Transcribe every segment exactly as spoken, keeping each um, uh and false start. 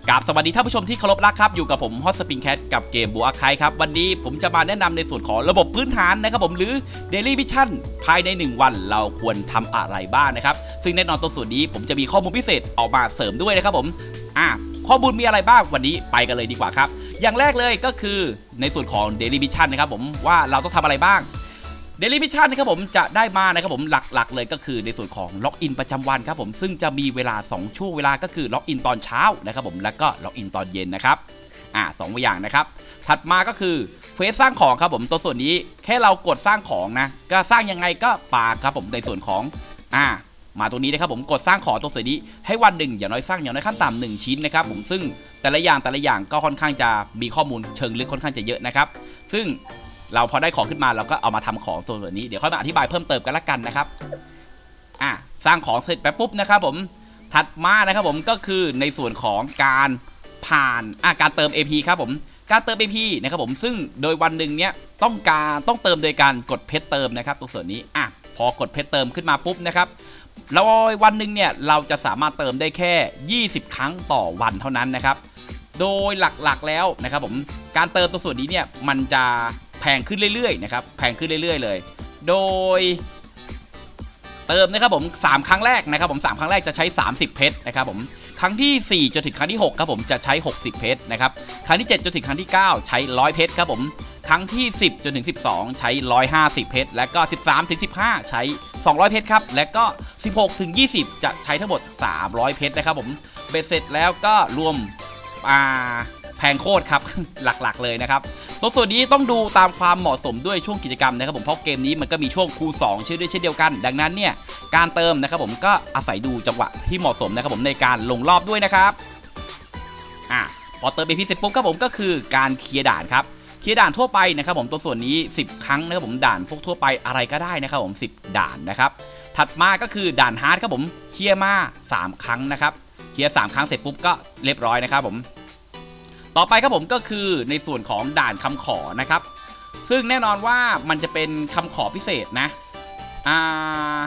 กับสวัสดีท่านผู้ชมที่เคารพรักครับอยู่กับผมฮอตสปริงแคทกับเกมบัวไคครับวันนี้ผมจะมาแนะนำในส่วนของระบบพื้นฐานนะครับผมหรือ Daily Mission ภายในหนึ่งวันเราควรทำอะไรบ้างนะครับซึ่งแน่นอนตัวส่วนนี้ผมจะมีข้อมูลพิเศษออกมาเสริมด้วยนะครับผมอ่ะข้อมูลมีอะไรบ้างวันนี้ไปกันเลยดีกว่าครับอย่างแรกเลยก็คือในส่วนของ Daily Mission นะครับผมว่าเราต้องทำอะไรบ้างDaily Mission นะครับผมจะได้มานะครับผมหลักๆเลยก็คือในส่วนของล็อกอินประจำวันครับผมซึ่งจะมีเวลาสองช่วงเวลาก็คือล็อกอินตอนเช้านะครับผมแล้วก็ล็อกอินตอนเย็นนะครับอ่าสองอย่างนะครับถัดมาก็คือเควสสร้างของครับผมตัวส่วนนี้แค่เรากดสร้างของนะก็สร้างยังไงก็ปาครับผมในส่วนของอ่ามาตรงนี้นะครับผมกดสร้างของตัวส่วนนี้ให้วันหนึ่งอย่างน้อยสร้างอย่างน้อยขั้นต่ำหนึ่งชิ้นนะครับผมซึ่งแต่ละอย่างแต่ละอย่างก็ค่อนข้างจะมีข้อมูลเชิงลึกค่อนข้างจะเยอะนะครับซึ่งเราพอได้ของขึ้นมาเราก็เอามาทำของตัวนี้เดี๋ยวค่อยมาอธิบายเพิ่มเติมกันละกันนะครับอ่ะสร้างของเสร็จไปปุ๊บนะครับผมถัดมานะครับผมก็คือในส่วนของการผ่านอ่ะการเติม เอ พี ครับผมการเติม เอ พี นะครับผมซึ่งโดยวันหนึ่งเนี้ยต้องการต้องเติมโดยการกดเพชรเติมนะครับตรงส่วนนี้อ่ะพอกดเพชรเติมขึ้นมาปุ๊บนะครับแล้ววันหนึ่งเนี่ยเราจะสามารถเติมได้แค่ยี่สิบครั้งต่อวันเท่านั้นนะครับโดยหลักๆแล้วนะครับผมการเติมตัวส่วนนี้เนี่ยมันจะแพงขึ้นเรื่อยๆนะครับแพงขึ้นเรื่อยๆเลยโดยเติมนะครับผมสามครั้งแรกนะครับผมสามครั้งแรกจะใช้สามสิบเพชรนะครับผมครั้งที่สี่จนถึงครั้งที่หกครับผมจะใช้หกสิบเพชรนะครับครั้งที่เจ็ดจนถึงครั้งที่เก้าใช้หนึ่งร้อยเพชรครับผมครั้งที่สิบจนถึงสิบสองใช้หนึ่งร้อยห้าสิบเพชรและก็สิบสามถึงสิบห้าใช้สองร้อยเพชรครับและก็สิบหกถึงยี่สิบจะใช้ทั้งหมดสามร้อยเพชรนะครับผมเบ็ดเสร็จแล้วก็รวมอ่าแพงโคตรครับ หลักๆเลยนะครับตัวส่วนนี้ต้องดูตามความเหมาะสมด้วยช่วงกิจกรรมนะครับผมเพราะเกมนี้มันก็มีช่วงคูณสองเช่นด้วยเช่นเดียวกันดังนั้นเนี่ยการเติมนะครับผมก็อาศัยดูจังหวะที่เหมาะสมนะครับผมในการลงรอบด้วยนะครับอ่ะพอเติม เอ พี เสร็จปุ๊บครับผมก็คือการเคลียร์ด่านครับเคลียร์ด่านทั่วไปนะครับผมตัวส่วนนี้สิบครั้งนะครับผมด่านพวกทั่วไปอะไรก็ได้นะครับผมสิบด่านนะครับถัดมาก็คือด่านฮาร์ดครับผมเคลียร์มาสามครั้งนะครับเคลียร์สามครั้งเสร็จปุ๊บก็เรียบร้อยนะครับผมต่อไปครับผมก็คือในส่วนของด่านคำขอนะครับซึ่งแน่นอนว่ามันจะเป็นคำขอพิเศษนะอ่า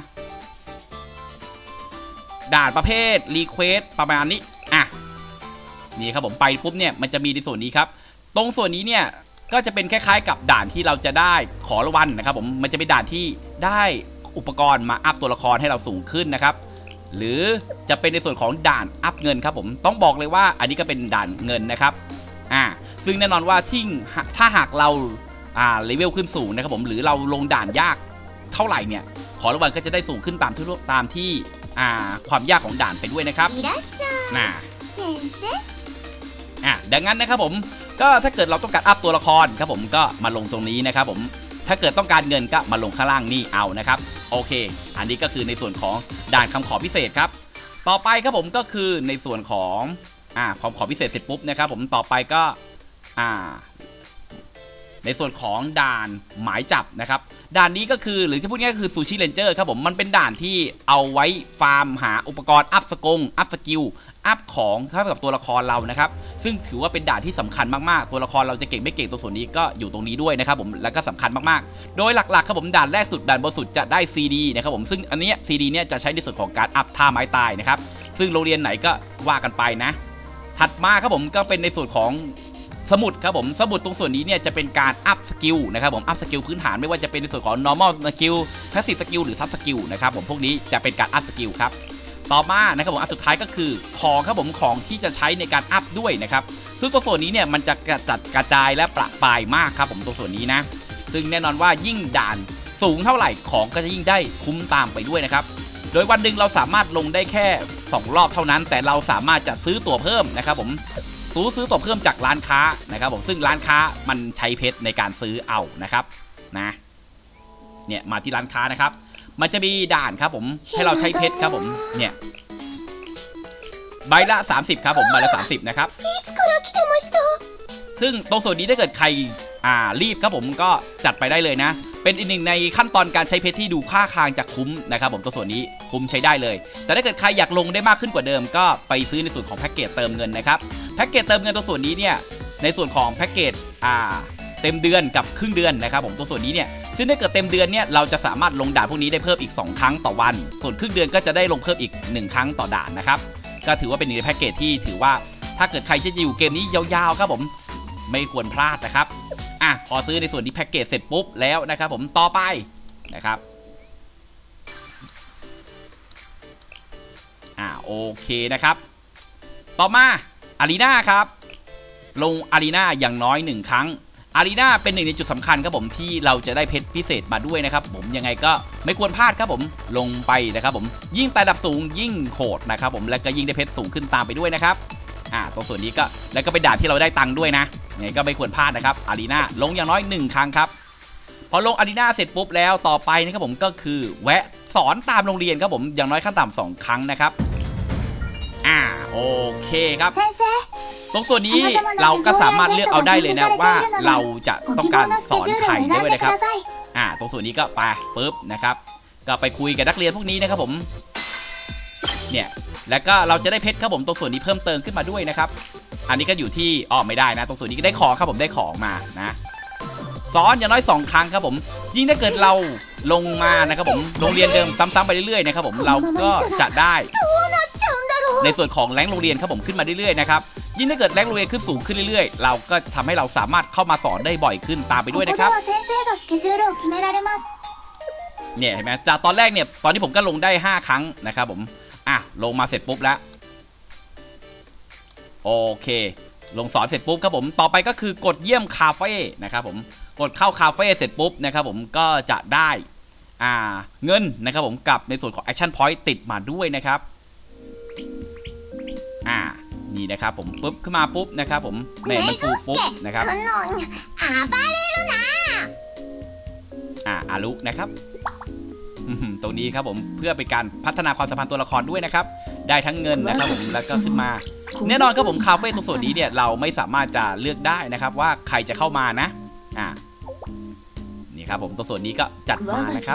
ด่านประเภทรีเควสประมาณนี้อ่ะนี่ครับผมไปปุ๊บเนี่ยมันจะมีในส่วนนี้ครับตรงส่วนนี้เนี่ยก็จะเป็นคล้ายๆกับด่านที่เราจะได้ขอรางวัลนะครับผมมันจะเป็นด่านที่ได้อุปกรณ์มาอัพตัวละครให้เราสูงขึ้นนะครับหรือจะเป็นในส่วนของด่านอัพเงินครับผมต้องบอกเลยว่าอันนี้ก็เป็นด่านเงินนะครับอ่าซึ่งแน่นอนว่าที่ถ้าหากเราอ่าเลเวลขึ้นสูงนะครับผมหรือเราลงด่านยากเท่าไหร่เนี่ยขอรางวัลก็จะได้สูงขึ้นตามที่ตามที่อ่าความยากของด่านไปด้วยนะครับน่ะอ่ะดังนั้นนะครับผมก็ถ้าเกิดเราต้องการอัพตัวละครครับผมก็มาลงตรงนี้นะครับผมถ้าเกิดต้องการเงินก็มาลงข้างล่างนี่เอานะครับโอเคอันนี้ก็คือในส่วนของด่านคำขอพิเศษครับต่อไปครับผมก็คือในส่วนของอ่าคำขอพิเศษเสร็จปุ๊บนะครับผมต่อไปก็อ่าในส่วนของด่านหมายจับนะครับด่านนี้ก็คือหรือจะพูดง่ายก็คือซูชิเรนเจอร์ครับผมมันเป็นด่านที่เอาไว้ฟาร์มหาอุปกรณ์อัพสกงอัพสกิลอัพของเข้ากับตัวละครเรานะครับซึ่งถือว่าเป็นด่านที่สำคัญมากๆตัวละครเราจะเก่งไม่เก่งตัวส่วนนี้ก็อยู่ตรงนี้ด้วยนะครับผมแล้วก็สำคัญมากๆโดยหลักๆครับผมด่านแรกสุดด่านบนสุดจะได้ ซี ดี นะครับผมซึ่งอันนี้ ซี ดี เนี่ยจะใช้ในส่วนของการอัพท่าไม้ตายนะครับซึ่งโรงเรียนไหนก็ว่ากันไปนะถัดมาครับผมก็เป็นในส่วนของสมุดครับผมสมุดตรงส่วนนี้เนี่ยจะเป็นการอัพสกิลนะครับผมอัพสกิลพื้นฐานไม่ว่าจะเป็นในส่วนของ normal skill passive skill หรือ sub skill นะครับผมพวกนี้จะเป็นการอัพสกิลครับต่อมานะครับผมอันสุดท้ายก็คือของครับผมของที่จะใช้ในการอัพด้วยนะครับซึ่งตัวส่วนนี้เนี่ยมันจะกระจัดกระจายและประปรายมากครับผมตัวส่วนนี้นะซึ่งแน่นอนว่ายิ่งด่านสูงเท่าไหร่ของก็จะยิ่งได้คุ้มตามไปด้วยนะครับโดยวันหนึ่งเราสามารถลงได้แค่สองรอบเท่านั้นแต่เราสามารถจะซื้อตั๋วเพิ่มนะครับผมซื้อซื้อตั๋วเพิ่มจากร้านค้านะครับผมซึ่งร้านค้ามันใช้เพชรในการซื้อเอานะครับนะเนี่ยมาที่ร้านค้านะครับมันจะมีด่านครับผมให้เราใช้เพชรครับผมเนี่ยใบละสามสิบครับผมใบละสามสิบนะครับซึ่งตรงส่วนนี้ถ้าเกิดใครอ่ารีบครับผมก็จัดไปได้เลยนะเป็นอีกหนึ่งในขั้นตอนการใช้เพชรที่ดูค่าคางจะคุ้มนะครับผมตัวส่วนนี้คุ้มใช้ได้เลยแต่ถ้าเกิดใครอยากลงได้มากขึ้นกว่าเดิมก็ไปซื้อในส่วนของแพ็กเกจเติมเงินนะครับแพ็กเกจเติมเงินตัวส่วนนี้เนี่ยในส่วนของแพ็กเกจอ่าเต็มเดือนกับครึ่งเดือนนะครับผมตัวส่วนนี้เนี่ยซึ่งถ้าเกิดเต็มเดือนเนี่ยเราจะสามารถลงด่านพวกนี้ได้เพิ่มอีกสองครั้งต่อวันส่วนครึ่งเดือนก็จะได้ลงเพิ่มอีกหนึ่งครั้งต่อด่านนะครับก็ถือว่าเป็นในแพ็กเกจที่ถือว่าถ้าเกิดใครจะอยู่เกมนี้ยาวๆครับผมไม่ควรพลาดนะครับอ่ะพอซื้อในส่วนที่แพ็กเกจเสร็จปุ๊บแล้วนะครับผมต่อไปนะครับอ่าโอเคนะครับต่อมาอารีนาครับลงอารีนาอย่างน้อยหนึ่งครั้งอารีนาเป็นหนึ่งในจุดสำคัญครับผมที่เราจะได้เพชรพิเศษมาด้วยนะครับผมยังไงก็ไม่ควรพลาดครับผมลงไปนะครับผมยิ่งไต่ระดับสูงยิ่งโหดนะครับผมและก็ยิ่งได้เพชรสูงขึ้นตามไปด้วยนะครับอ่าตรงส่วนนี้ก็แล้วก็เป็นด่านที่เราได้ตังค์ด้วยนะยังไงก็ไม่ควรพลาดนะครับอารีนาลงอย่างน้อยหนึ่งครั้งครับพอลงอารีนาเสร็จปุ๊บแล้วต่อไปนะครับผมก็คือแวะสอนตามโรงเรียนครับผมอย่างน้อยขั้นต่ำสองครั้งนะครับอ่าโอเคครับตรงส่วนนี้เราก็สามารถเลือกเอาได้เลยนะว่าเราจะต้องการสอนใครด้วยนะครับอ่าตรงส่วนนี้ก็ไปปุ๊บนะครับก็ไปคุยกับนักเรียนพวกนี้นะครับผมเนี่ยแล้วก็เราจะได้เพชรครับผมตรงส่วนนี้เพิ่มเติมขึ้นมาด้วยนะครับอันนี้ก็อยู่ที่อ๋อไม่ได้นะตรงส่วนนี้ก็ได้ของครับผมได้ของมานะสอนอย่างน้อยสองครั้งครับผมยิ่งถ้าเกิดเราลงมานะครับผมโรงเรียนเดิมซ้ำๆไปเรื่อยๆนะครับผมเราก็จะได้ในส่วนของแรงโรงเรียนครับผมขึ้นมาเรื่อยๆนะครับยิ่งถ้าเกิดแรงโรงเรียนขึ้นสูงขึ้นเรื่อยๆเราก็ทำให้เราสามารถเข้ามาสอนได้บ่อยขึ้นตามไปด้วยนะครับเนี่ยเห็นไหมจากตอนแรกเนี่ยตอนนี้ผมก็ลงได้ห้าครั้งนะครับผมอ่ะลงมาเสร็จปุ๊บแล้วโอเคลงสอนเสร็จปุ๊บครับผมต่อไปก็คือกดเยี่ยมคาเฟ่นะครับผมกดเข้าคาเฟ่เสร็จปุ๊บนะครับผมก็จะได้อ่าเงินนะครับผมกับในส่วนของ Action Point ติดมาด้วยนะครับอ่านี่นะครับผมปุ๊บขึ้นมาปุ๊บนะครับผมแม่มันฟูปุ๊บนะครับอ่าอารุนะครับตรงนี้ครับผมเพื่อเป็นการพัฒนาความสัมพันธ์ตัวละครด้วยนะครับได้ทั้งเงินนะครับผมแล้วก็ขึ้นมาแน่นอนครับผมคาเฟ่ตรงส่วนนี้เนี่ยเราไม่สามารถจะเลือกได้นะครับว่าใครจะเข้ามานะอ่านี่ครับผมตรงส่วนนี้ก็จัดมานะครับ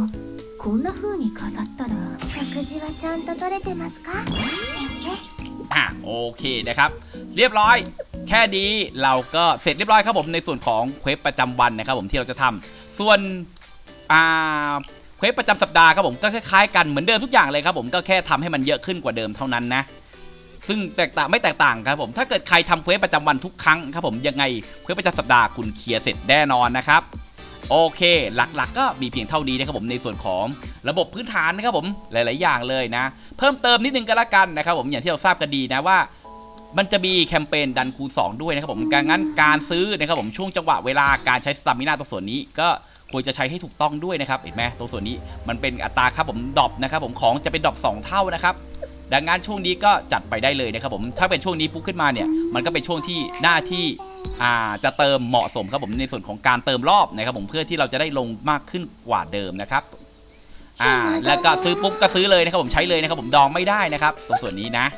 อ่าโอเคนะครับเรียบร้อยแค่นี้เราก็เสร็จเรียบร้อยครับผมในส่วนของเควสประจำวันนะครับผมที่เราจะทำส่วนอ่าเควสประจำสัปดาห์ครับผมก็คล้ายๆกันเหมือนเดิมทุกอย่างเลยครับผมก็แค่ทำให้มันเยอะขึ้นกว่าเดิมเท่านั้นนะซึ่งแตกต่างไม่แตกต่างครับผมถ้าเกิดใครทำเควสประจำวันทุกครั้งครับผมยังไงเควสประจำสัปดาห์คุณเคลียร์เสร็จแน่นอนนะครับโอเคหลักๆก็มีเพียงเท่านี้นะครับผมในส่วนของระบบพื้นฐานนะครับผมหลายๆอย่างเลยนะเพิ่มเติมนิดนึงก็แล้วกันนะครับผมอย่างที่เราทราบกันดีนะว่ามันจะมีแคมเปญดันคูณสองด้วยนะครับผมการงั้นการซื้อนะครับผมช่วงจังหวะเวลาการใช้สตามิน่าตรงส่วนนี้ก็ควรจะใช้ให้ถูกต้องด้วยนะครับเห็นไหมตรงส่วนนี้มันเป็นอัตราครับผมดรอปนะครับผมของจะเป็นดรอปสองเท่านะครับดังนั้นช่วงนี้ก็จัดไปได้เลยนะครับผมถ้าเป็นช่วงนี้ปุ๊บขึ้นมาเนี่ยมันก็เป็นช่วงที่หน้าที่อ่าจะเติมเหมาะสมครับผมในส่วนของการเติมรอบนะครับผมเพื่อที่เราจะได้ลงมากขึ้นกว่าเดิมนะครับอ่าแล้วก็ซื้อปุ๊บก็ซื้อเลยนะครับผมใช้เลยนะครับผมดองไม่ได้นะครับตรงส่วนนี้นะ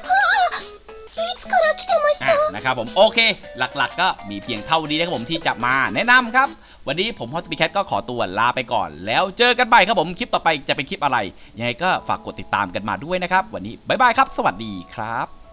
นะครับผมโอเคหลักๆก็มีเพียงเท่านี้นะครับผมที่จะมาแนะนำครับวันนี้ผมฮอสปีแคทก็ขอตัวลาไปก่อนแล้วเจอกันใหม่ครับผมคลิปต่อไปจะเป็นคลิปอะไรยังไงก็ฝากกดติดตามกันมาด้วยนะครับวันนี้บ๊ายบายครับสวัสดีครับ